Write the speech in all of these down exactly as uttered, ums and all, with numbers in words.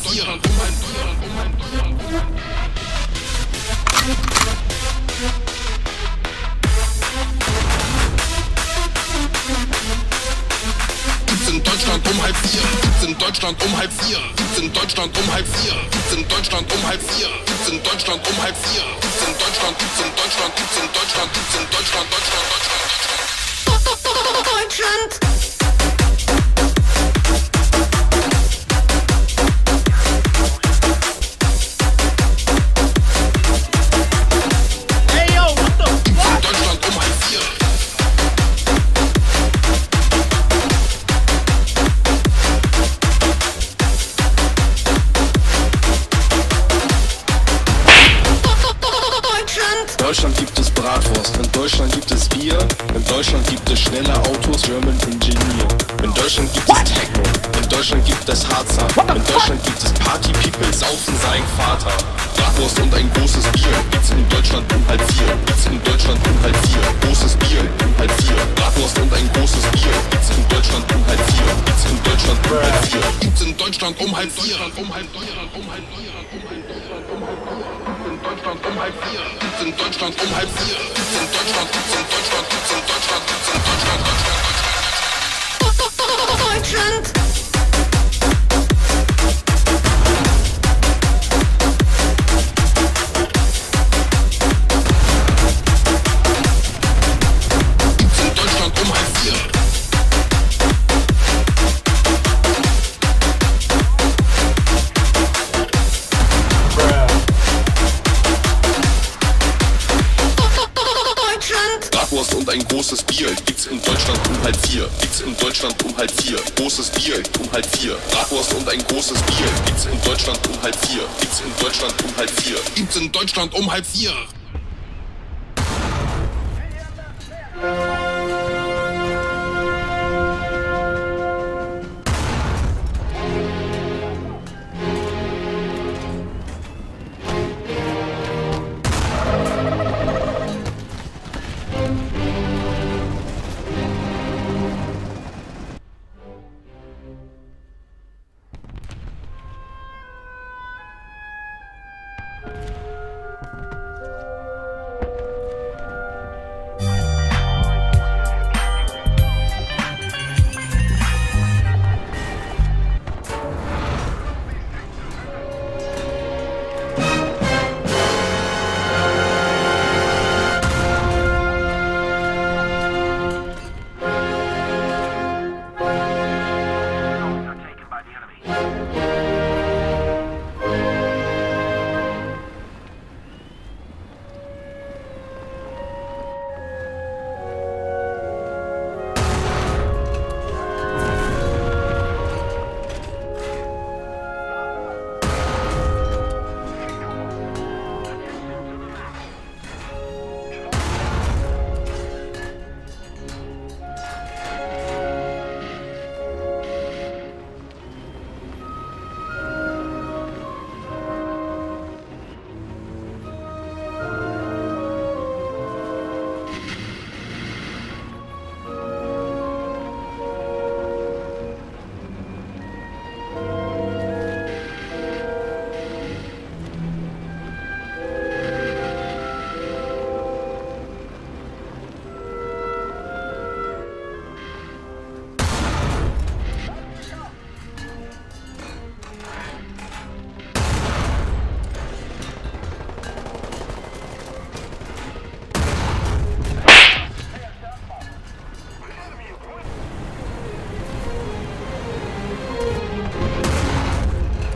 vier. Um halb vier. Um halb vier. Gibt's in Deutschland um halb vier. Gibt's in Deutschland um halb vier. Gibt's in Deutschland um halb vier. Gibt's in Deutschland um halb vier. Gibt's in Deutschland um halb vier. Gibt's in Deutschland, gibt's in Deutschland, gibt's in Deutschland, gibt's in Deutschland, Deutschland, Deutschland, Deutschland. Deutschland. In Deutschland gibt es Bratwurst, in Deutschland gibt es Bier, in Deutschland gibt es schnelle Autos, German Engineer. In Deutschland gibt es Techno, in Deutschland gibt es Harzer, in Deutschland gibt es Party People, saufen sein Vater. Bratwurst und ein großes Bier, gibt's in Deutschland um halb vier, gibt's in Deutschland um halb vier, großes Bier um halb vier. Bratwurst und ein großes Bier, gibt's in Deutschland um halb vier, gibt's in Deutschland um halb vier. Gibt's in Deutschland um halb vier, um halb Deutschland, um halb Deutschland, um halb Deutschland, um halb Deutschland, um halb vier. Gibt's in Deutschland um halb vier. Gibt's in Deutschland, gibt's in Deutschland, gibt's in Deutschland, gibt's in Deutschland, Deutschland, Deutschland. Deutschland. Und ein großes Bier, gibt's in Deutschland um halb vier, gibt's in Deutschland um halb vier, großes Bier um halb vier, Bratwurst und ein großes Bier, gibt's in Deutschland um halb vier, gibt's in Deutschland um halb vier, gibt's in Deutschland um halb vier.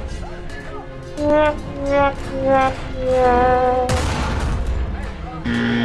Yeah, yeah, yeah, yeah.